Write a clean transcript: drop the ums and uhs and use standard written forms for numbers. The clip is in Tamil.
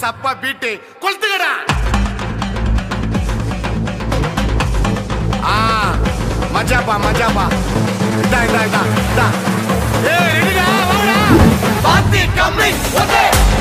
சப்பா பீட்டு கொளுத்துக்கடா. மஜாப்பா மஜாப்பா. இதா ஏய் ரெடிடா வாடா. பாத்தி கம்மி ஓகே.